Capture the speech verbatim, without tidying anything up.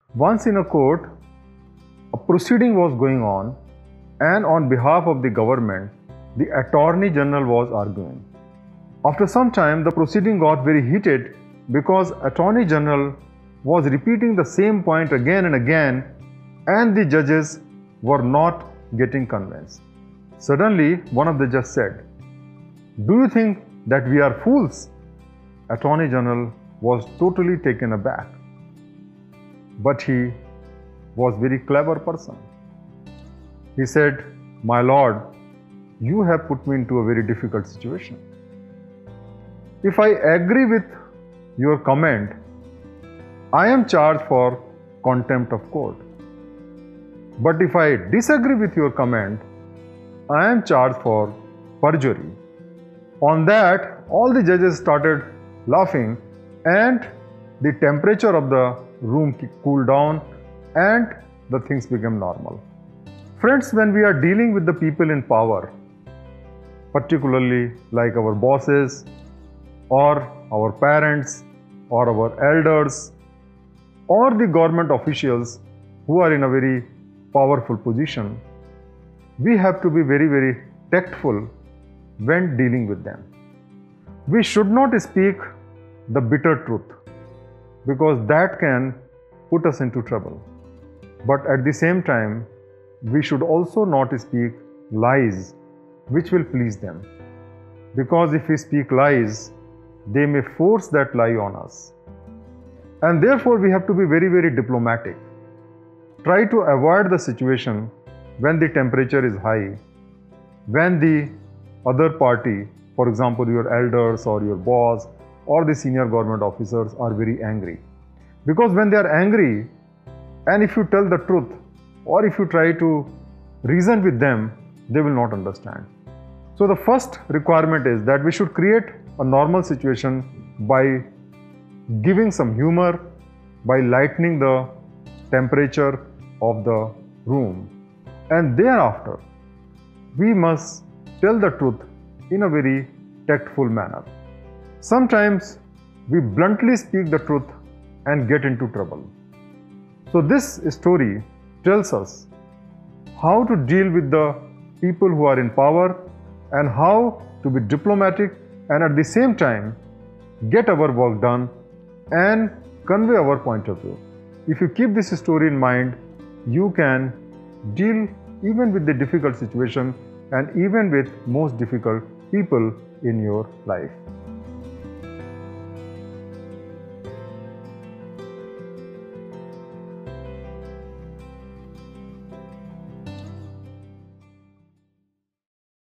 Once in a court, a proceeding was going on, and on behalf of the government, the Attorney General was arguing. After some time, the proceeding got very heated because Attorney General was repeating the same point again and again, and the judges were not getting convinced. Suddenly, one of the judges said, "Do you think that we are fools?" Attorney General was totally taken aback. But he was a very clever person. He said, "My lord, you have put me into a very difficult situation. If I agree with your comment, I am charged for contempt of court. But if I disagree with your comment, I am charged for perjury." On that, all the judges started laughing, and the temperature of the room cooled down and the things became normal. Friends, when we are dealing with the people in power, particularly like our bosses or our parents or our elders or the government officials who are in a very powerful position, we have to be very, very tactful when dealing with them. We should not speak the bitter truth because that can put us into trouble. But at the same time, we should also not speak lies which will please them. Because if we speak lies, they may force that lie on us. And therefore, we have to be very, very diplomatic. Try to avoid the situation when the temperature is high, when the other party, for example, your elders or your boss or the senior government officers are very angry. Because when they are angry, and if you tell the truth or if you try to reason with them, they will not understand. So the first requirement is that we should create a normal situation by giving some humor, by lightening the temperature of the room. And thereafter, we must tell the truth in a very tactful manner. Sometimes we bluntly speak the truth and get into trouble. So this story tells us how to deal with the people who are in power and how to be diplomatic and at the same time get our work done and convey our point of view. If you keep this story in mind, you can deal even with the difficult situation and even with most difficult people in your life.